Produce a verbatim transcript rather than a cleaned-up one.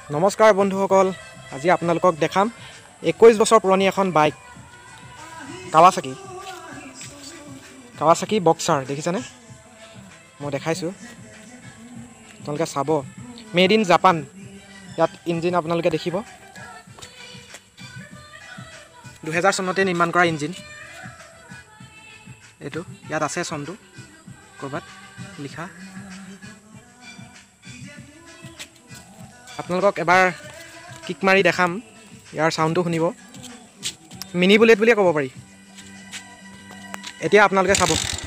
নমস্কাৰ বন্ধুসকল, আজি আপোনালোকক দেখাম একৈশ বছৰ পুৰণি এখন বাইক কাৱাসাকি কাৱাসাকি বক্সাৰ। দেখিছেনে? মই দেখাইছোঁ, আপোনালোকে চাব। Made in Japan. ইয়াত ইঞ্জিন আপোনালোকে দেখিব, দুহেজাৰ চনতে নিৰ্মাণ কৰা ইঞ্জিন এইটো। ইয়াত আছে চনটো ক'ৰবাত লিখা। আপোনালোকক এবাৰ কিক মাৰি দেখাম, ইয়াৰ চাউণ্ডটো শুনিব। মিনি বুলেট বুলিয়ে ক'ব পাৰি। এতিয়া আপোনালোকে চাব।